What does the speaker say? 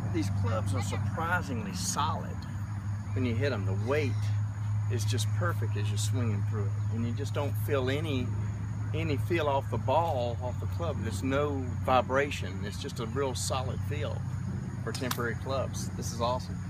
these clubs are surprisingly solid when you hit them. The weight is just perfect as you're swinging through it, and you just don't feel any feel off the ball, off the club. There's no vibration. It's just a real solid feel for temporary clubs. This is awesome.